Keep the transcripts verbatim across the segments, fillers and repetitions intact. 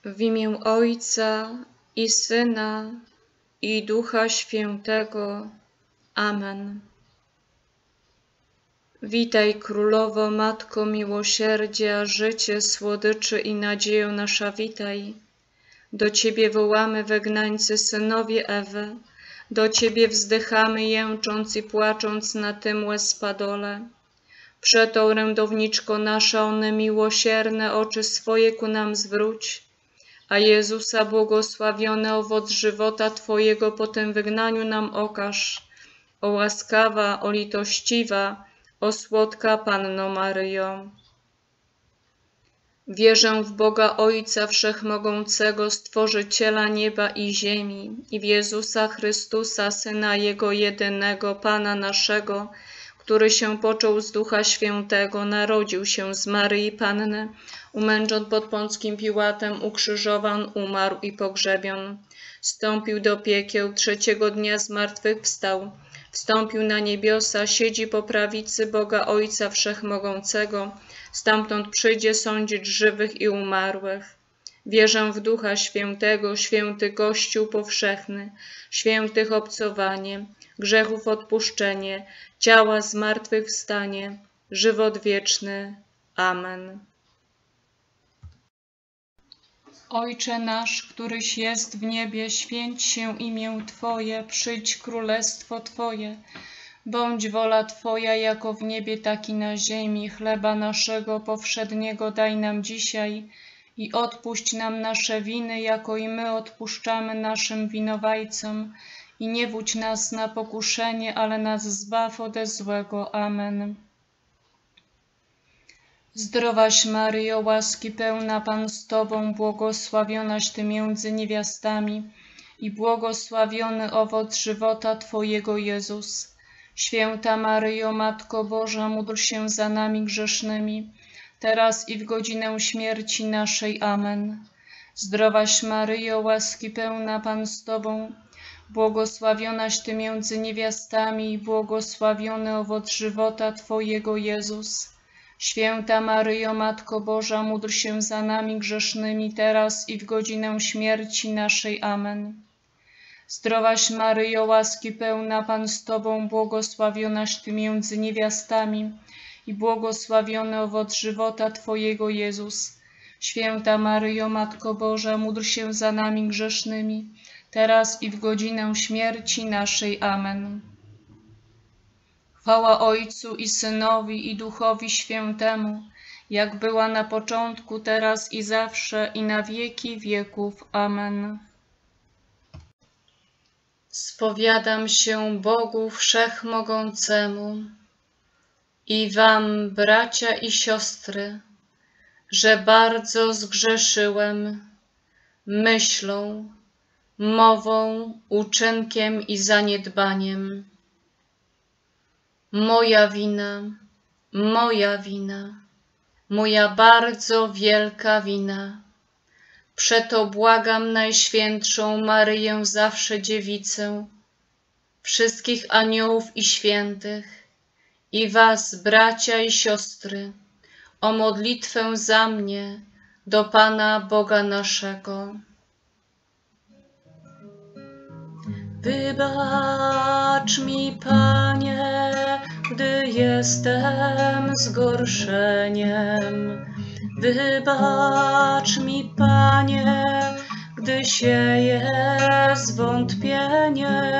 W imię Ojca i Syna, i Ducha Świętego. Amen. Witaj, Królowo, Matko miłosierdzia, życie, słodyczy i nadziejo nasza, witaj. Do Ciebie wołamy, wygnańcy, synowie Ewy, do Ciebie wzdychamy, jęcząc i płacząc na tym łez-spadole. Przeto, orędowniczko nasza, one miłosierne oczy swoje ku nam zwróć, a Jezusa błogosławiony owoc żywota Twojego po tym wygnaniu nam okaż. O łaskawa, o litościwa, o słodka Panno Maryjo. Wierzę w Boga Ojca Wszechmogącego, Stworzyciela nieba i ziemi, i w Jezusa Chrystusa, Syna Jego jedynego, Pana naszego, który się począł z Ducha Świętego, narodził się z Maryi Panny, umęczon pod Pąckim Piłatem, ukrzyżowan, umarł i pogrzebion. Wstąpił do piekieł, trzeciego dnia zmartwychwstał, wstąpił na niebiosa, siedzi po prawicy Boga Ojca Wszechmogącego, stamtąd przyjdzie sądzić żywych i umarłych. Wierzę w Ducha Świętego, święty Kościół powszechny, świętych obcowanie, grzechów odpuszczenie, ciała zmartwychwstanie, żywot wieczny. Amen. Ojcze nasz, któryś jest w niebie, święć się imię Twoje, przyjdź królestwo Twoje. Bądź wola Twoja jako w niebie, tak i na ziemi. Chleba naszego powszedniego daj nam dzisiaj i odpuść nam nasze winy, jako i my odpuszczamy naszym winowajcom. I nie wódź nas na pokuszenie, ale nas zbaw ode złego. Amen. Zdrowaś Maryjo, łaski pełna, Pan z Tobą, błogosławionaś Ty między niewiastami i błogosławiony owoc żywota Twojego, Jezus. Święta Maryjo, Matko Boża, módl się za nami grzesznymi, teraz i w godzinę śmierci naszej. Amen. Zdrowaś Maryjo, łaski pełna, Pan z Tobą, błogosławionaś Ty między niewiastami i błogosławiony owoc żywota Twojego, Jezus. Święta Maryjo, Matko Boża, módl się za nami grzesznymi, teraz i w godzinę śmierci naszej. Amen. Zdrowaś Maryjo, łaski pełna, Pan z Tobą, błogosławionaś Ty między niewiastami i błogosławiony owoc żywota Twojego, Jezus. Święta Maryjo, Matko Boża, módl się za nami grzesznymi, teraz i w godzinę śmierci naszej. Amen. Chwała Ojcu i Synowi, i Duchowi Świętemu, jak była na początku, teraz i zawsze, i na wieki wieków. Amen. Spowiadam się Bogu Wszechmogącemu i Wam, bracia i siostry, że bardzo zgrzeszyłem myślą, mową, uczynkiem i zaniedbaniem. Moja wina, moja wina, moja bardzo wielka wina. Przeto błagam Najświętszą Maryję, zawsze Dziewicę, wszystkich aniołów i świętych, i was, bracia i siostry, o modlitwę za mnie do Pana Boga naszego. Wybacz mi, Panie, gdy jestem zgorszeniem. Wybacz mi, Panie, gdy sieję zwątpienie.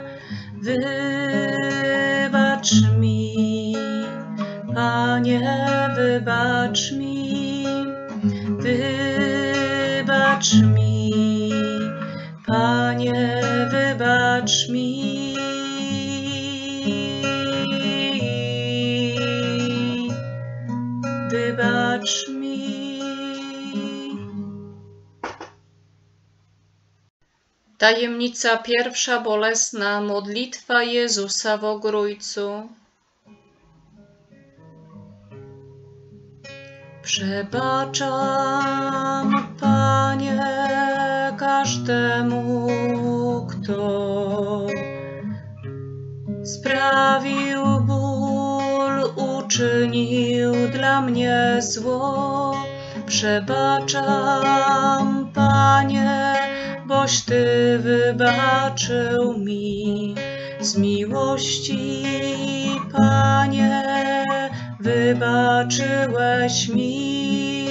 Wybacz mi, Panie, wybacz mi. Wybacz mi, Panie, wybacz mi. Wybacz mi. Tajemnica pierwsza bolesna, modlitwa Jezusa w Ogrójcu. Przebaczam, Panie, każdemu, kto sprawił ból, uczynił dla mnie zło. Przebaczam, Panie, boś Ty wybaczył mi. Z miłości, Panie, wybaczyłeś mi.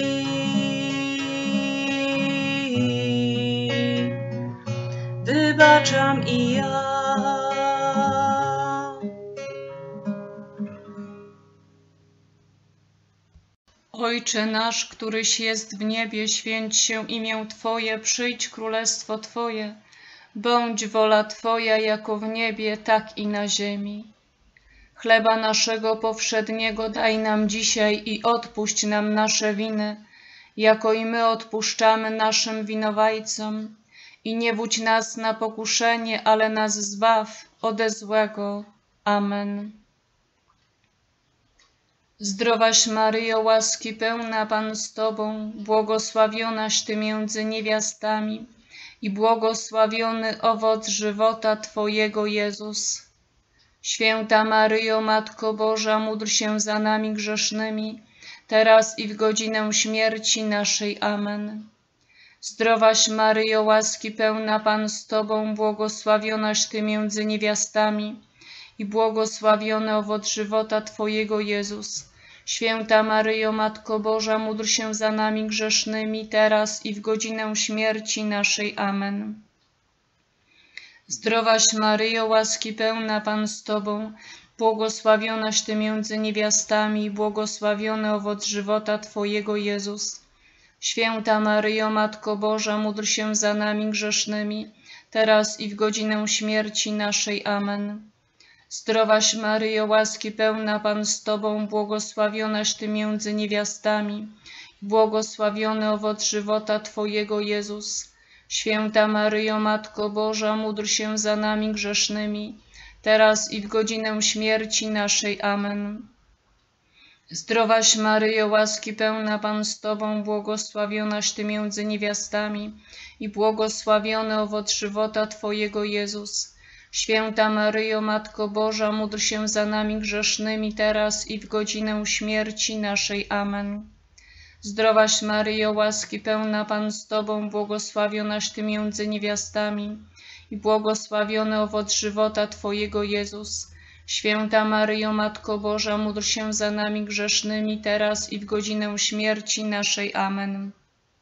Wybaczam i ja. Ojcze nasz, któryś jest w niebie, święć się imię Twoje, przyjdź królestwo Twoje. Bądź wola Twoja jako w niebie, tak i na ziemi. Chleba naszego powszedniego daj nam dzisiaj i odpuść nam nasze winy, jako i my odpuszczamy naszym winowajcom. I nie wódź nas na pokuszenie, ale nas zbaw ode złego. Amen. Zdrowaś Maryjo, łaski pełna, Pan z Tobą, błogosławionaś Ty między niewiastami i błogosławiony owoc żywota Twojego, Jezus. Święta Maryjo, Matko Boża, módl się za nami grzesznymi, teraz i w godzinę śmierci naszej. Amen. Zdrowaś Maryjo, łaski pełna, Pan z Tobą, błogosławionaś Ty między niewiastami i błogosławiony owoc żywota Twojego, Jezus. Święta Maryjo, Matko Boża, módl się za nami grzesznymi, teraz i w godzinę śmierci naszej. Amen. Zdrowaś Maryjo, łaski pełna, Pan z Tobą, błogosławionaś Ty między niewiastami i błogosławiony owoc żywota Twojego, Jezus. Święta Maryjo, Matko Boża, módl się za nami grzesznymi, teraz i w godzinę śmierci naszej. Amen. Zdrowaś Maryjo, łaski pełna, Pan z Tobą, błogosławionaś Ty między niewiastami i błogosławiony owoc żywota Twojego, Jezus. Święta Maryjo, Matko Boża, módl się za nami grzesznymi, teraz i w godzinę śmierci naszej. Amen. Zdrowaś Maryjo, łaski pełna, Pan z Tobą, błogosławionaś Ty między niewiastami i błogosławiony owoc żywota Twojego, Jezus. Święta Maryjo, Matko Boża, módl się za nami grzesznymi, teraz i w godzinę śmierci naszej. Amen. Zdrowaś Maryjo, łaski pełna, Pan z Tobą, błogosławionaś Ty między niewiastami i błogosławiony owoc żywota Twojego, Jezus. Święta Maryjo, Matko Boża, módl się za nami grzesznymi, teraz i w godzinę śmierci naszej. Amen.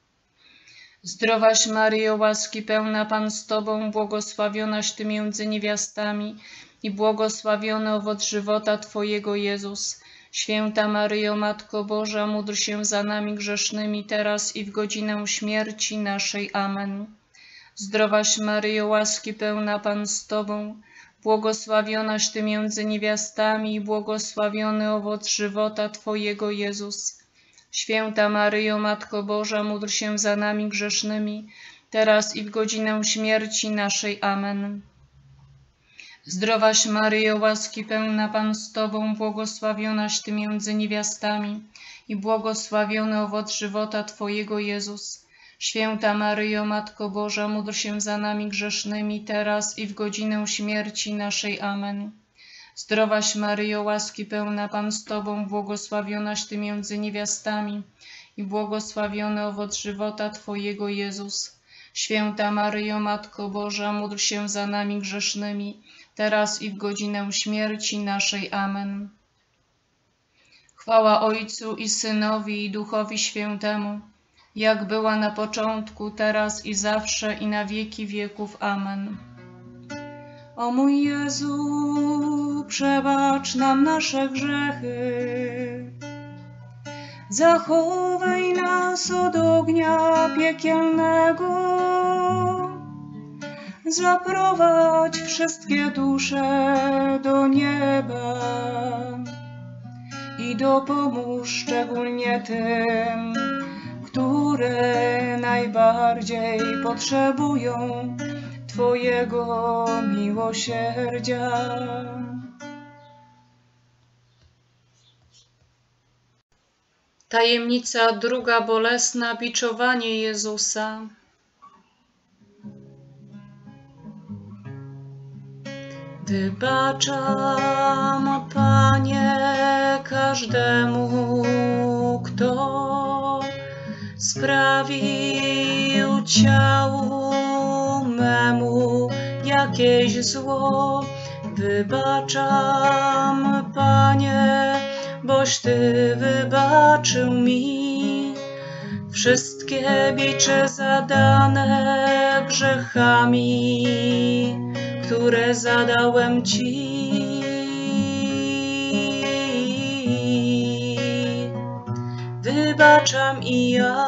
Zdrowaś Maryjo, łaski pełna, Pan z Tobą, błogosławionaś Ty między niewiastami i błogosławiony owoc żywota Twojego, Jezus. Święta Maryjo, Matko Boża, módl się za nami grzesznymi, teraz i w godzinę śmierci naszej. Amen. Zdrowaś Maryjo, łaski pełna, Pan z Tobą, błogosławionaś Ty między niewiastami i błogosławiony owoc żywota Twojego, Jezus. Święta Maryjo, Matko Boża, módl się za nami grzesznymi, teraz i w godzinę śmierci naszej. Amen. Zdrowaś Maryjo, łaski pełna, Pan z Tobą, błogosławionaś Ty między niewiastami i błogosławiony owoc żywota Twojego, Jezus. Święta Maryjo, Matko Boża, módl się za nami grzesznymi, teraz i w godzinę śmierci naszej. Amen. Zdrowaś Maryjo, łaski pełna, Pan z Tobą, błogosławionaś Ty między niewiastami i błogosławiony owoc żywota Twojego, Jezus. Święta Maryjo, Matko Boża, módl się za nami grzesznymi, teraz i w godzinę śmierci naszej. Amen. Chwała Ojcu i Synowi i Duchowi Świętemu, jak była na początku, teraz i zawsze, i na wieki wieków. Amen. O mój Jezu, przebacz nam nasze grzechy, zachowaj nas od ognia piekielnego, zaprowadź wszystkie dusze do nieba i dopomóż szczególnie tym, które najbardziej potrzebują Twojego miłosierdzia. Tajemnica druga bolesna, biczowanie Jezusa. Wybaczam, Panie, każdemu, kto sprawił ciału memu jakieś zło. Wybaczam, Panie, boś Ty wybaczył mi wszystkie bicze zadane grzechami, które zadałem Ci. Wybaczam i ja.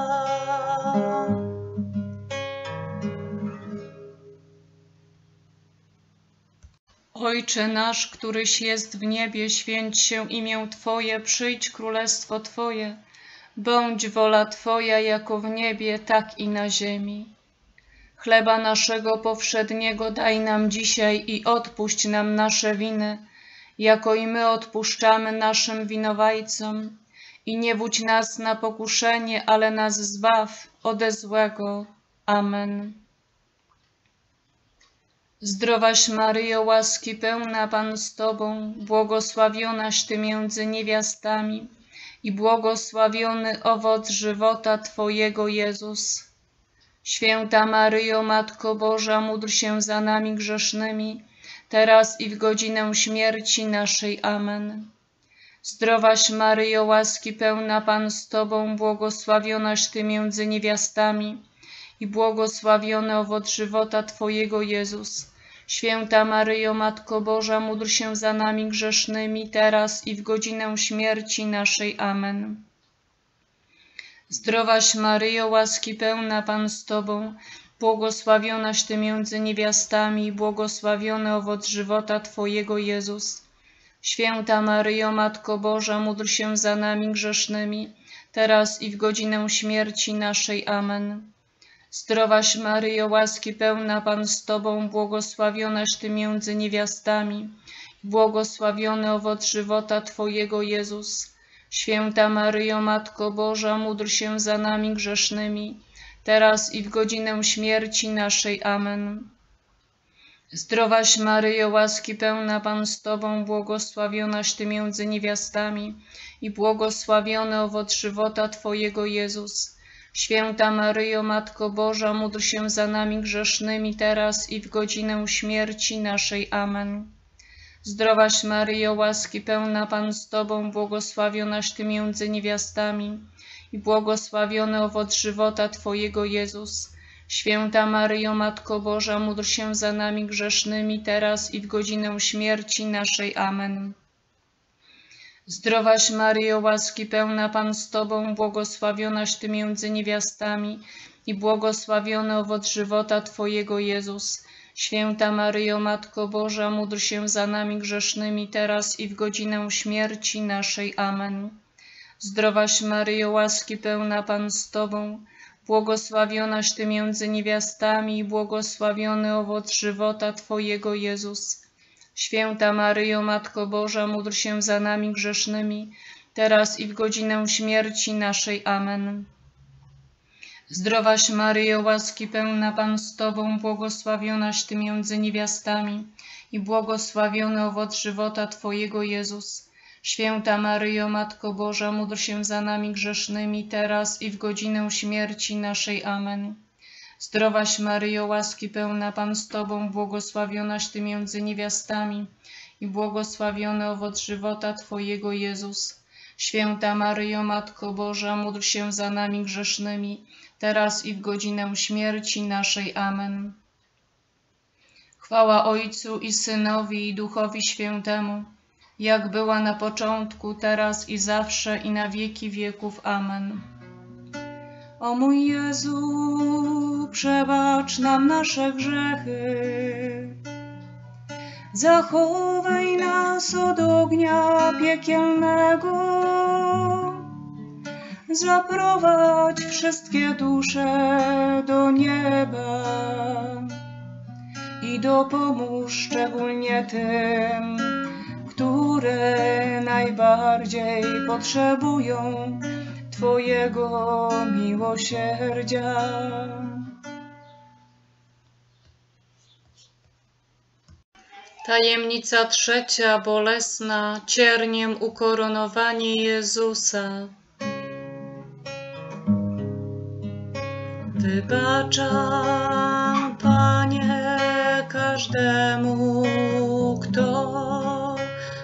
Ojcze nasz, któryś jest w niebie, święć się imię Twoje, przyjdź królestwo Twoje. Bądź wola Twoja jako w niebie, tak i na ziemi. Chleba naszego powszedniego daj nam dzisiaj i odpuść nam nasze winy, jako i my odpuszczamy naszym winowajcom. I nie wódź nas na pokuszenie, ale nas zbaw ode złego. Amen. Zdrowaś Maryjo, łaski pełna, Pan z Tobą, błogosławionaś Ty między niewiastami i błogosławiony owoc żywota Twojego, Jezus. Święta Maryjo, Matko Boża, módl się za nami grzesznymi, teraz i w godzinę śmierci naszej. Amen. Zdrowaś Maryjo, łaski pełna, Pan z Tobą, błogosławionaś Ty między niewiastami i błogosławiony owoc żywota Twojego, Jezus. Święta Maryjo, Matko Boża, módl się za nami grzesznymi, teraz i w godzinę śmierci naszej. Amen. Zdrowaś Maryjo, łaski pełna, Pan z Tobą, błogosławionaś Ty między niewiastami i błogosławiony owoc żywota Twojego, Jezus. Święta Maryjo, Matko Boża, módl się za nami grzesznymi, teraz i w godzinę śmierci naszej. Amen. Zdrowaś Maryjo, łaski pełna, Pan z Tobą, błogosławionaś Ty między niewiastami i błogosławiony owoc żywota Twojego, Jezus. Święta Maryjo, Matko Boża, módl się za nami grzesznymi, teraz i w godzinę śmierci naszej. Amen. Zdrowaś Maryjo, łaski pełna, Pan z Tobą, błogosławionaś Ty między niewiastami i błogosławiony owoc żywota Twojego, Jezus. Święta Maryjo, Matko Boża, módl się za nami grzesznymi, teraz i w godzinę śmierci naszej. Amen. Zdrowaś Maryjo, łaski pełna, Pan z Tobą, błogosławionaś Ty między niewiastami i błogosławiony owoc żywota Twojego, Jezus. Święta Maryjo, Matko Boża, módl się za nami grzesznymi, teraz i w godzinę śmierci naszej. Amen. Zdrowaś Maryjo, łaski pełna, Pan z Tobą, błogosławionaś Ty między niewiastami i błogosławiony owoc żywota Twojego, Jezus. Święta Maryjo, Matko Boża, módl się za nami grzesznymi, teraz i w godzinę śmierci naszej. Amen. Zdrowaś Maryjo, łaski pełna, Pan z Tobą, błogosławionaś Ty między niewiastami i błogosławiony owoc żywota Twojego, Jezus. Święta Maryjo, Matko Boża, módl się za nami grzesznymi, teraz i w godzinę śmierci naszej. Amen. Zdrowaś Maryjo, łaski pełna, Pan z Tobą, błogosławionaś Ty między niewiastami i błogosławiony owoc żywota Twojego, Jezus. Święta Maryjo, Matko Boża, módl się za nami grzesznymi, teraz i w godzinę śmierci naszej. Amen. Zdrowaś Maryjo, łaski pełna, Pan z Tobą, błogosławionaś Ty między niewiastami i błogosławiony owoc żywota Twojego, Jezus. Święta Maryjo, Matko Boża, módl się za nami grzesznymi, teraz i w godzinę śmierci naszej. Amen. Chwała Ojcu i Synowi i Duchowi Świętemu, jak była na początku, teraz i zawsze, i na wieki wieków. Amen. O mój Jezu, przebacz nam nasze grzechy, zachowaj nas od ognia piekielnego, zaprowadź wszystkie dusze do nieba i dopomóż szczególnie tym, które najbardziej potrzebują Twojego miłosierdzia. Tajemnica trzecia, bolesna, cierniem ukoronowanie Jezusa. Wybaczam, Panie, każdemu, kto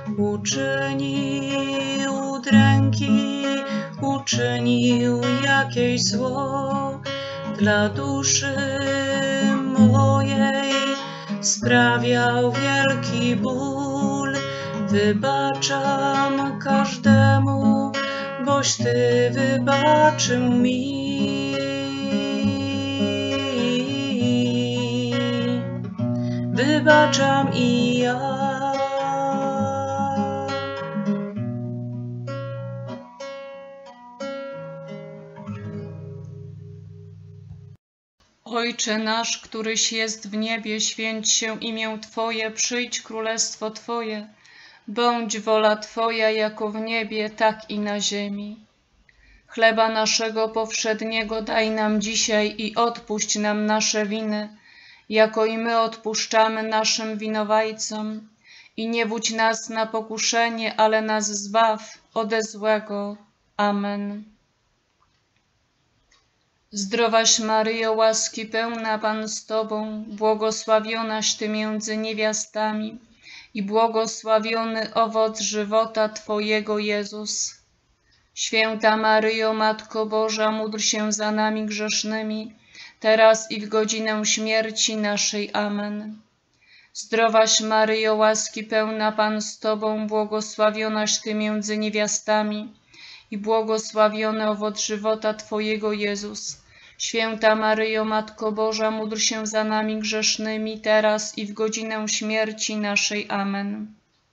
uczynił udręki, uczynił jakieś zło dla duszy mojej, sprawiał wielki ból. Wybaczam każdemu, boś Ty wybaczył mi. Wybaczam i ja. Ojcze nasz, któryś jest w niebie, święć się imię Twoje, przyjdź królestwo Twoje. Bądź wola Twoja jako w niebie, tak i na ziemi. Chleba naszego powszedniego daj nam dzisiaj i odpuść nam nasze winy, jako i my odpuszczamy naszym winowajcom. I nie wódź nas na pokuszenie, ale nas zbaw ode złego. Amen. Zdrowaś Maryjo, łaski pełna, Pan z Tobą, błogosławionaś Ty między niewiastami i błogosławiony owoc żywota Twojego, Jezus. Święta Maryjo, Matko Boża, módl się za nami grzesznymi, teraz i w godzinę śmierci naszej. Amen. Zdrowaś Maryjo, łaski pełna, Pan z Tobą, błogosławionaś Ty między niewiastami i błogosławiony owoc żywota Twojego, Jezus. Święta Maryjo, Matko Boża, módl się za nami grzesznymi, teraz i w godzinę śmierci naszej. Amen.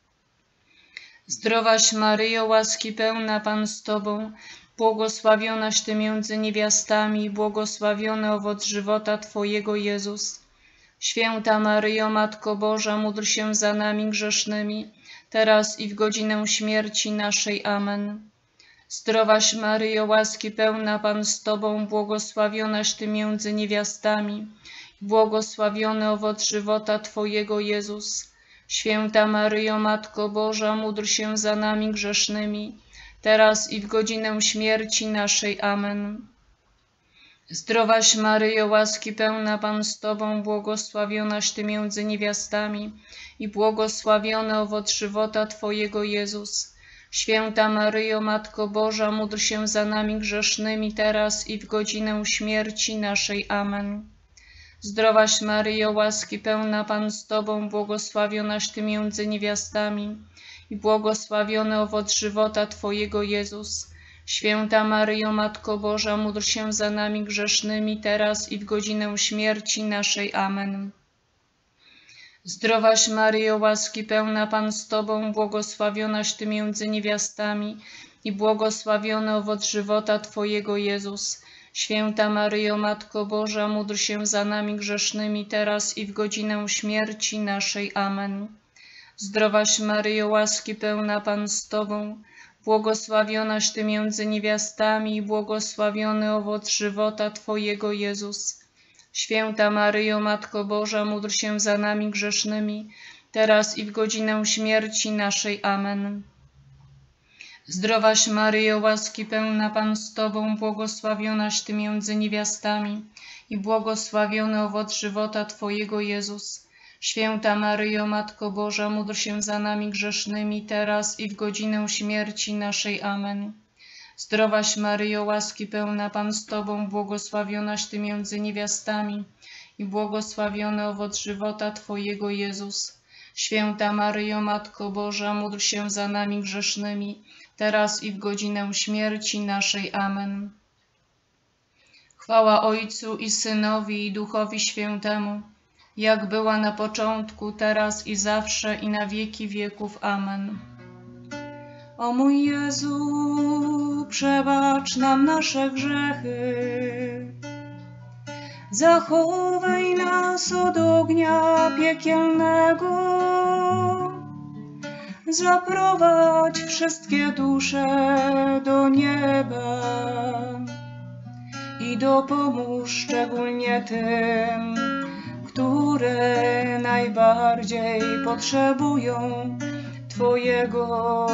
Zdrowaś Maryjo, łaski pełna, Pan z Tobą, błogosławionaś Ty między niewiastami i błogosławiony owoc żywota Twojego, Jezus. Święta Maryjo, Matko Boża, módl się za nami grzesznymi, teraz i w godzinę śmierci naszej. Amen. Zdrowaś Maryjo, łaski pełna, Pan z Tobą, błogosławionaś Ty między niewiastami i błogosławiony owoc żywota Twojego, Jezus. Święta Maryjo, Matko Boża, módl się za nami grzesznymi, teraz i w godzinę śmierci naszej. Amen. Zdrowaś Maryjo, łaski pełna, Pan z Tobą, błogosławionaś Ty między niewiastami i błogosławiony owoc żywota Twojego, Jezus. Święta Maryjo, Matko Boża, módl się za nami grzesznymi, teraz i w godzinę śmierci naszej. Amen. Zdrowaś Maryjo, łaski pełna, Pan z Tobą, błogosławionaś Ty między niewiastami i błogosławiony owoc żywota Twojego, Jezus. Święta Maryjo, Matko Boża, módl się za nami grzesznymi, teraz i w godzinę śmierci naszej. Amen. Zdrowaś Maryjo, łaski pełna, Pan z Tobą, błogosławionaś Ty między niewiastami i błogosławiony owoc żywota Twojego, Jezus. Święta Maryjo, Matko Boża, módl się za nami grzesznymi, teraz i w godzinę śmierci naszej. Amen. Zdrowaś Maryjo, łaski pełna, Pan z Tobą, błogosławionaś Ty między niewiastami i błogosławiony owoc żywota Twojego, Jezus. Święta Maryjo, Matko Boża, módl się za nami grzesznymi, teraz i w godzinę śmierci naszej. Amen. Zdrowaś Maryjo, łaski pełna, Pan z Tobą, błogosławionaś Ty między niewiastami i błogosławiony owoc żywota Twojego, Jezus. Święta Maryjo, Matko Boża, módl się za nami grzesznymi, teraz i w godzinę śmierci naszej. Amen. Zdrowaś Maryjo, łaski pełna, Pan z Tobą, błogosławionaś Ty między niewiastami i błogosławiony owoc żywota Twojego, Jezus. Święta Maryjo, Matko Boża, módl się za nami grzesznymi, teraz i w godzinę śmierci naszej. Amen. Chwała Ojcu i Synowi i Duchowi Świętemu, jak była na początku, teraz i zawsze, i na wieki wieków. Amen. O mój Jezu, przebacz nam nasze grzechy, zachowaj nas od ognia piekielnego, zaprowadź wszystkie dusze do nieba i dopomóż szczególnie tym, które najbardziej potrzebują Twojego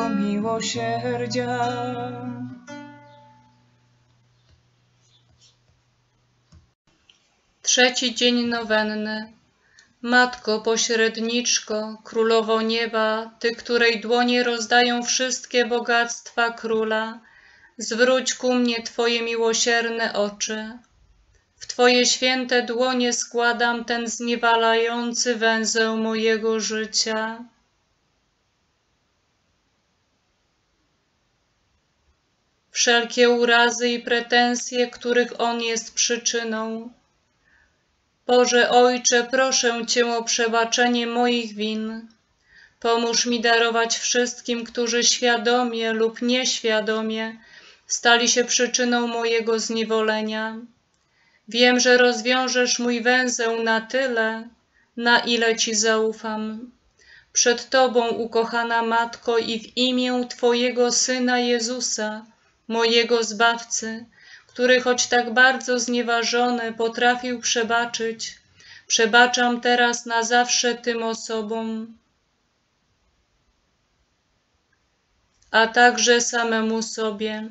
miłosierdzia. Trzeci dzień nowenny. Matko pośredniczko, Królowo Nieba, Ty, której dłonie rozdają wszystkie bogactwa Króla, zwróć ku mnie Twoje miłosierne oczy. W Twoje święte dłonie składam ten zniewalający węzeł mojego życia. Wszelkie urazy i pretensje, których on jest przyczyną. Boże Ojcze, proszę Cię o przebaczenie moich win. Pomóż mi darować wszystkim, którzy świadomie lub nieświadomie stali się przyczyną mojego zniewolenia. Wiem, że rozwiążesz mój węzeł na tyle, na ile Ci zaufam. Przed Tobą, ukochana Matko, i w imię Twojego Syna Jezusa, mojego Zbawcy, który choć tak bardzo znieważony potrafił przebaczyć, przebaczam teraz na zawsze tym osobom, a także samemu sobie.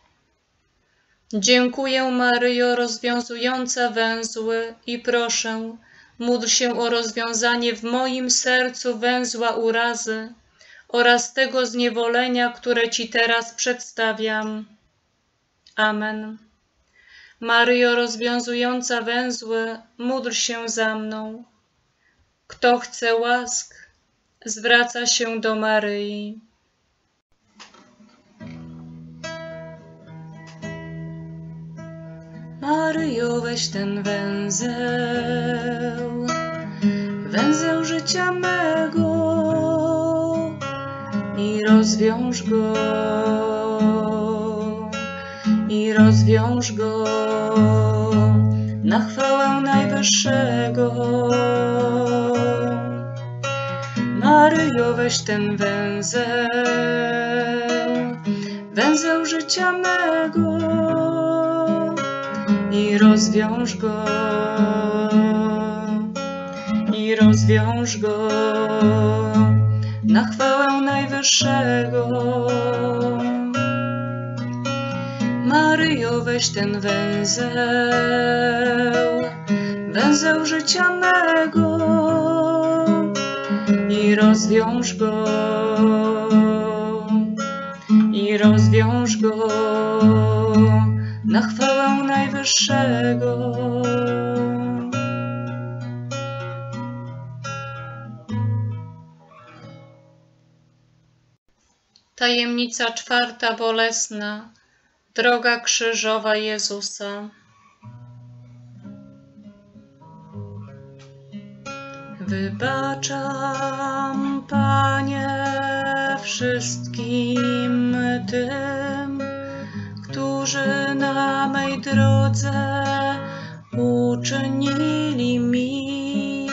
Dziękuję, Maryjo, rozwiązująca węzły, i proszę, módl się o rozwiązanie w moim sercu węzła urazy oraz tego zniewolenia, które Ci teraz przedstawiam. Amen. Maryjo, rozwiązująca węzły, módl się za mną. Kto chce łask, zwraca się do Maryi. Maryjo, weź ten węzeł, węzeł życia mego, i rozwiąż go, i rozwiąż go na chwałę Najwyższego. Maryjo, weź ten węzeł, węzeł życia mego, i rozwiąż go, i rozwiąż go na chwałę Najwyższego. Maryjo, weź ten węzeł, węzeł życia mego, i rozwiąż go, i rozwiąż go na chwałę Najwyższego. Tajemnica czwarta bolesna. Droga krzyżowa Jezusa. Wybaczam, Panie, wszystkim tym, którzy na mej drodze uczynili mi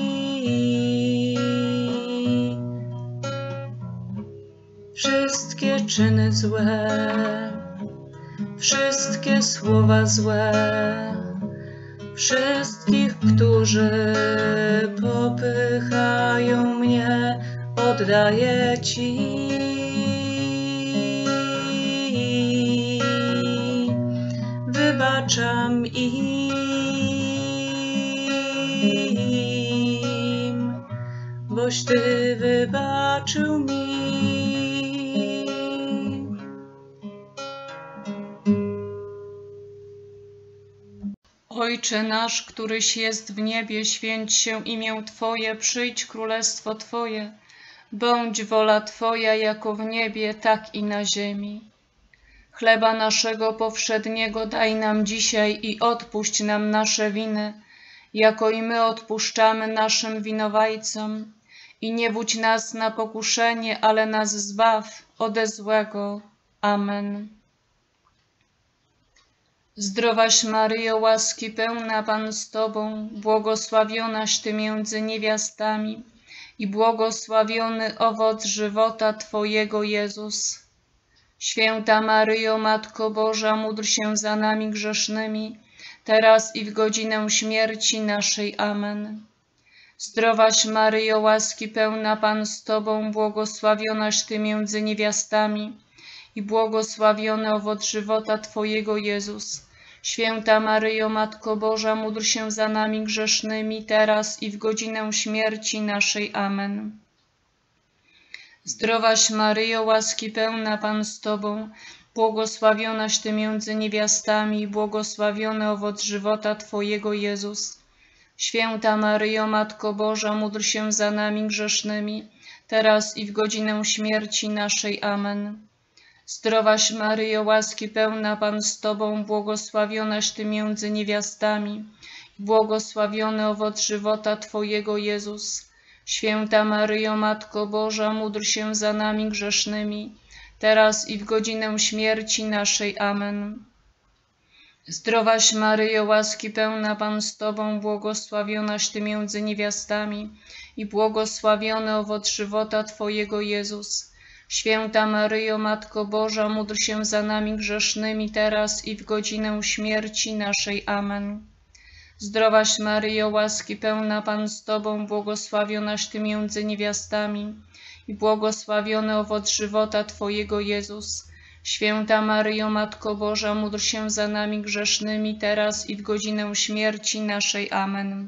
wszystkie czyny złe, wszystkie słowa złe, wszystkich, którzy popychają mnie, oddaję Ci. Wybaczam im, boś Ty wybaczył mi. Ojcze nasz, któryś jest w niebie, święć się imię Twoje, przyjdź królestwo Twoje, bądź wola Twoja jako w niebie, tak i na ziemi. Chleba naszego powszedniego daj nam dzisiaj i odpuść nam nasze winy, jako i my odpuszczamy naszym winowajcom. I nie wódź nas na pokuszenie, ale nas zbaw ode złego. Amen. Zdrowaś Maryjo, łaski pełna, Pan z Tobą, błogosławionaś Ty między niewiastami i błogosławiony owoc żywota Twojego, Jezus. Święta Maryjo, Matko Boża, módl się za nami grzesznymi, teraz i w godzinę śmierci naszej. Amen. Zdrowaś Maryjo, łaski pełna, Pan z Tobą, błogosławionaś Ty między niewiastami i błogosławiony owoc żywota Twojego, Jezus. Święta Maryjo, Matko Boża, módl się za nami grzesznymi, teraz i w godzinę śmierci naszej. Amen. Zdrowaś Maryjo, łaski pełna, Pan z Tobą, błogosławionaś Ty między niewiastami i błogosławiony owoc żywota Twojego, Jezus. Święta Maryjo, Matko Boża, módl się za nami grzesznymi, teraz i w godzinę śmierci naszej. Amen. Zdrowaś Maryjo, łaski pełna, Pan z Tobą, błogosławionaś Ty między niewiastami, błogosławiony owoc żywota Twojego, Jezus. Święta Maryjo, Matko Boża, módl się za nami grzesznymi, teraz i w godzinę śmierci naszej. Amen. Zdrowaś Maryjo, łaski pełna, Pan z Tobą, błogosławionaś Ty między niewiastami i błogosławiony owoc żywota Twojego, Jezus. Święta Maryjo, Matko Boża, módl się za nami grzesznymi, teraz i w godzinę śmierci naszej. Amen. Zdrowaś Maryjo, łaski pełna, Pan z Tobą, błogosławionaś Ty między niewiastami i błogosławiony owoc żywota Twojego, Jezus. Święta Maryjo, Matko Boża, módl się za nami grzesznymi, teraz i w godzinę śmierci naszej. Amen.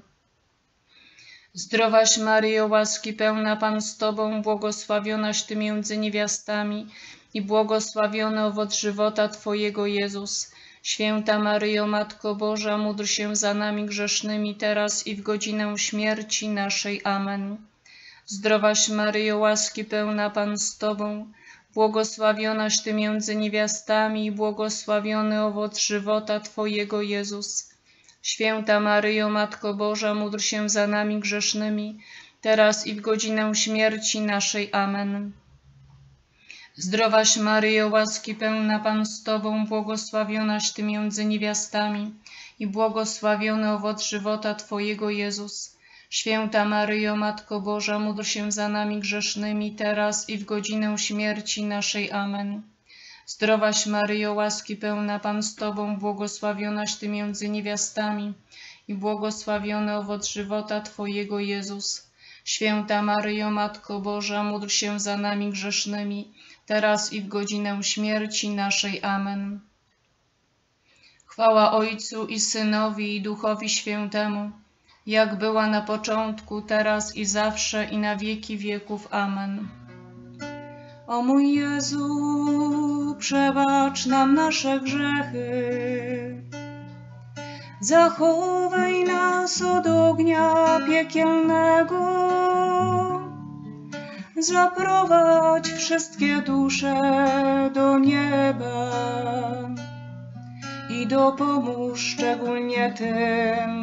Zdrowaś Maryjo, łaski pełna, Pan z Tobą, błogosławionaś Ty między niewiastami i błogosławiony owoc żywota Twojego, Jezus. Święta Maryjo, Matko Boża, módl się za nami grzesznymi, teraz i w godzinę śmierci naszej. Amen. Zdrowaś Maryjo, łaski pełna, Pan z Tobą, błogosławionaś Ty między niewiastami i błogosławiony owoc żywota Twojego, Jezus. Święta Maryjo, Matko Boża, módl się za nami grzesznymi, teraz i w godzinę śmierci naszej. Amen. Zdrowaś Maryjo, łaski pełna, Pan z Tobą, błogosławionaś Ty między niewiastami i błogosławiony owoc żywota Twojego, Jezus. Święta Maryjo, Matko Boża, módl się za nami grzesznymi, teraz i w godzinę śmierci naszej. Amen. Zdrowaś Maryjo, łaski pełna, Pan z Tobą, błogosławionaś Ty między niewiastami i błogosławiony owoc żywota Twojego, Jezus. Święta Maryjo, Matko Boża, módl się za nami grzesznymi, teraz i w godzinę śmierci naszej. Amen. Chwała Ojcu i Synowi i Duchowi Świętemu, jak była na początku, teraz i zawsze, i na wieki wieków. Amen. O mój Jezu, przebacz nam nasze grzechy, zachowaj nas od ognia piekielnego, zaprowadź wszystkie dusze do nieba i dopomóż szczególnie tym,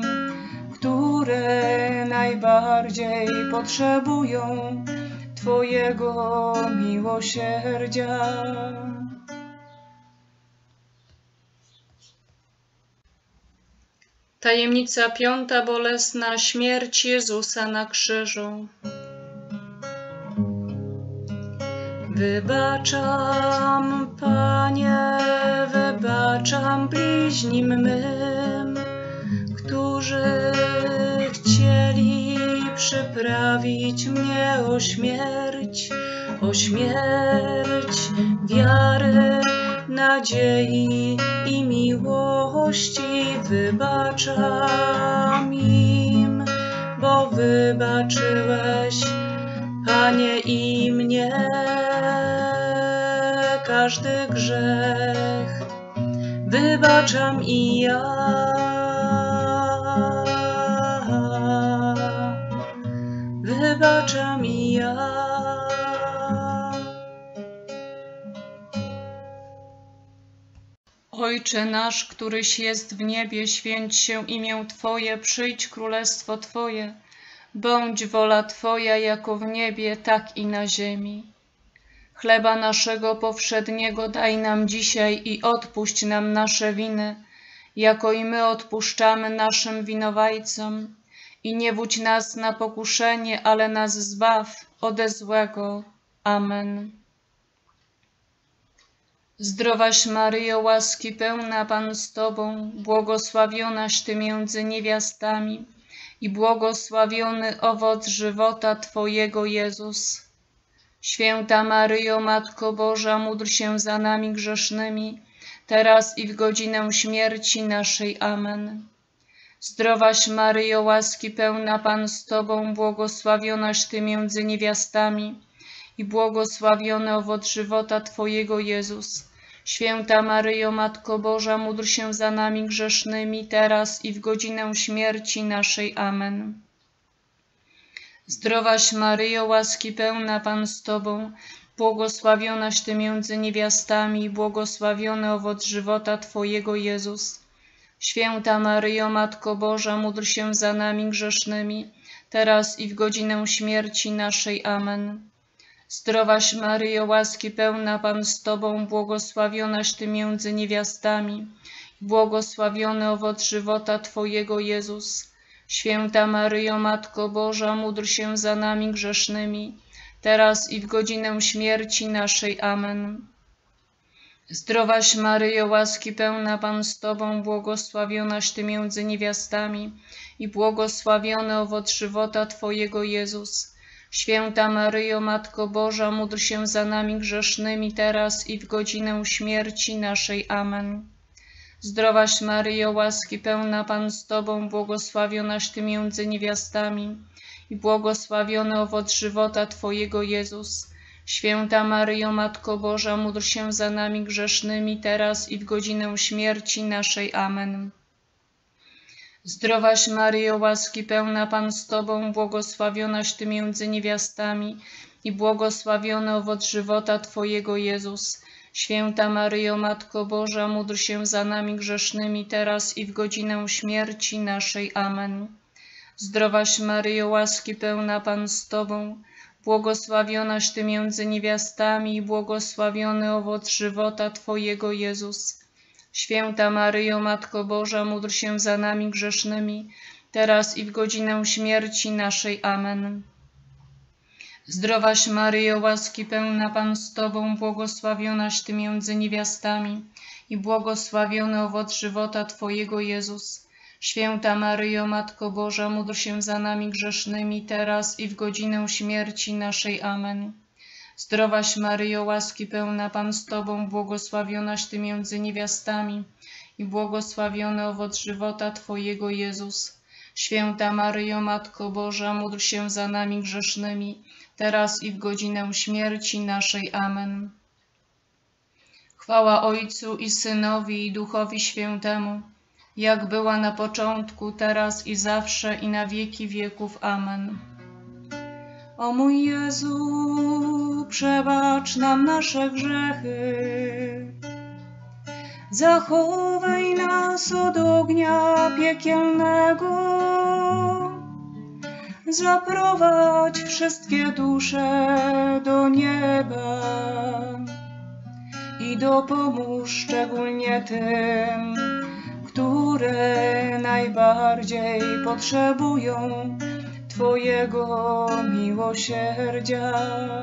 które najbardziej potrzebują Twojego miłosierdzia. Tajemnica piąta bolesna, śmierć Jezusa na krzyżu. Wybaczam, Panie, wybaczam bliźnim mym, którzy chcieli przyprawić mnie o śmierć, o śmierć wiary, nadziei i miłości. Wybaczam im, bo wybaczyłeś, Panie, i mnie każdy grzech. Wybaczam i ja. Wybaczam i ja. Ojcze nasz, któryś jest w niebie, święć się imię Twoje, przyjdź królestwo Twoje. Bądź wola Twoja jako w niebie, tak i na ziemi. Chleba naszego powszedniego daj nam dzisiaj i odpuść nam nasze winy, jako i my odpuszczamy naszym winowajcom. I nie wódź nas na pokuszenie, ale nas zbaw ode złego. Amen. Zdrowaś Maryjo, łaski pełna, Pan z Tobą, błogosławionaś Ty między niewiastami i błogosławiony owoc żywota Twojego, Jezus. Święta Maryjo, Matko Boża, módl się za nami grzesznymi, teraz i w godzinę śmierci naszej. Amen. Zdrowaś Maryjo, łaski pełna, Pan z Tobą, błogosławionaś Ty między niewiastami i błogosławiony owoc żywota Twojego, Jezus. Święta Maryjo, Matko Boża, módl się za nami grzesznymi, teraz i w godzinę śmierci naszej. Amen. Zdrowaś Maryjo, łaski pełna, Pan z Tobą, błogosławionaś Ty między niewiastami i błogosławiony owoc żywota Twojego, Jezus. Święta Maryjo, Matko Boża, módl się za nami grzesznymi, teraz i w godzinę śmierci naszej. Amen. Zdrowaś Maryjo, łaski pełna, Pan z Tobą, błogosławionaś Ty między niewiastami i błogosławiony owoc żywota Twojego, Jezus. Święta Maryjo, Matko Boża, módl się za nami grzesznymi, teraz i w godzinę śmierci naszej. Amen. Zdrowaś Maryjo, łaski pełna, Pan z Tobą, błogosławionaś Ty między niewiastami i błogosławiony owoc żywota Twojego, Jezus. Święta Maryjo, Matko Boża, módl się za nami grzesznymi, teraz i w godzinę śmierci naszej. Amen. Zdrowaś Maryjo, łaski pełna, Pan z Tobą, błogosławionaś Ty między niewiastami i błogosławiony owoc żywota Twojego, Jezus. Święta Maryjo, Matko Boża, módl się za nami grzesznymi, teraz i w godzinę śmierci naszej. Amen. Zdrowaś Maryjo, łaski pełna, Pan z Tobą, błogosławionaś Ty między niewiastami i błogosławiony owoc żywota Twojego, Jezus. Święta Maryjo, Matko Boża, módl się za nami grzesznymi, teraz i w godzinę śmierci naszej. Amen. Zdrowaś Maryjo, łaski pełna, Pan z Tobą, błogosławionaś Ty między niewiastami i błogosławiony owoc żywota Twojego, Jezus. Święta Maryjo, Matko Boża, módl się za nami grzesznymi, teraz i w godzinę śmierci naszej. Amen. Zdrowaś Maryjo, łaski pełna, Pan z Tobą, błogosławionaś Ty między niewiastami i błogosławiony owoc żywota Twojego, Jezus. Święta Maryjo, Matko Boża, módl się za nami grzesznymi, teraz i w godzinę śmierci naszej. Amen. Zdrowaś Maryjo, łaski pełna, Pan z Tobą, błogosławionaś Ty między niewiastami i błogosławiony owoc żywota Twojego, Jezus. Święta Maryjo, Matko Boża, módl się za nami grzesznymi, teraz i w godzinę śmierci naszej. Amen. Chwała Ojcu i Synowi i Duchowi Świętemu, jak była na początku, teraz i zawsze, i na wieki wieków. Amen. O mój Jezu, przebacz nam nasze grzechy, zachowaj nas od ognia piekielnego, zaprowadź wszystkie dusze do nieba i dopomóż szczególnie tym, które najbardziej potrzebują Twojego miłosierdzia.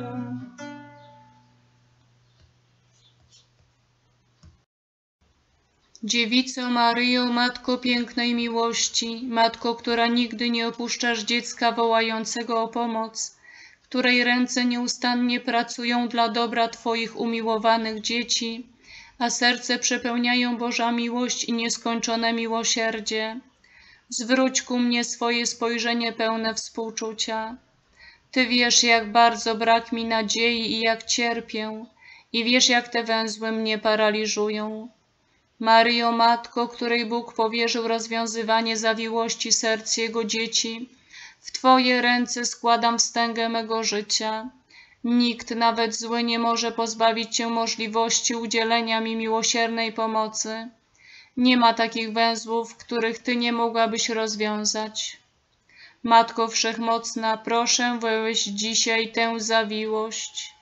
Dziewico Maryjo, Matko pięknej miłości, Matko, która nigdy nie opuszczasz dziecka wołającego o pomoc, której ręce nieustannie pracują dla dobra Twoich umiłowanych dzieci, a serce przepełniają Boża miłość i nieskończone miłosierdzie, zwróć ku mnie swoje spojrzenie pełne współczucia. Ty wiesz, jak bardzo brak mi nadziei i jak cierpię, i wiesz, jak te węzły mnie paraliżują. Maryjo, Matko, której Bóg powierzył rozwiązywanie zawiłości serc Jego dzieci, w Twoje ręce składam wstęgę mego życia. Nikt, nawet zły, nie może pozbawić Cię możliwości udzielenia mi miłosiernej pomocy. Nie ma takich węzłów, których Ty nie mogłabyś rozwiązać. Matko Wszechmocna, proszę, wyłyś dzisiaj tę zawiłość.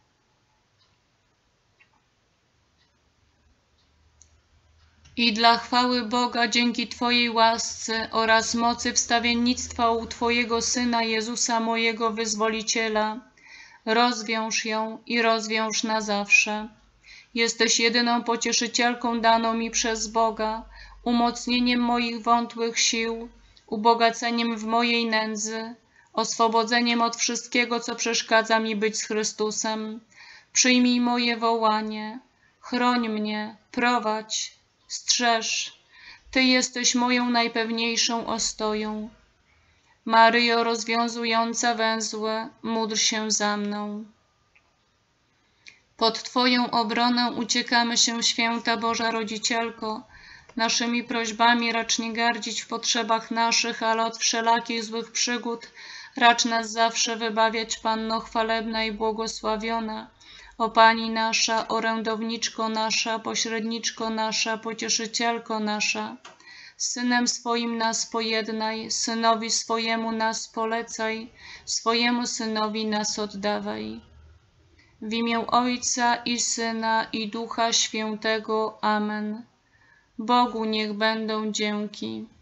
I dla chwały Boga, dzięki Twojej łasce oraz mocy wstawiennictwa u Twojego Syna Jezusa, mojego Wyzwoliciela, rozwiąż ją i rozwiąż na zawsze. Jesteś jedyną pocieszycielką daną mi przez Boga, umocnieniem moich wątłych sił, ubogaceniem w mojej nędzy, oswobodzeniem od wszystkiego, co przeszkadza mi być z Chrystusem. Przyjmij moje wołanie. chroń mnie, prowadź, strzeż. Ty jesteś moją najpewniejszą ostoją. Maryjo rozwiązująca węzły, módl się za mną. Pod Twoją obronę uciekamy się, święta Boża Rodzicielko. Naszymi prośbami racz nie gardzić w potrzebach naszych, ale od wszelakich złych przygód racz nas zawsze wybawiać, Panno chwalebna i błogosławiona. O Pani nasza, orędowniczko nasza, pośredniczko nasza, pocieszycielko nasza. Z Synem swoim nas pojednaj, Synowi swojemu nas polecaj, swojemu Synowi nas oddawaj. W imię Ojca i Syna i Ducha Świętego. Amen. Bogu niech będą dzięki.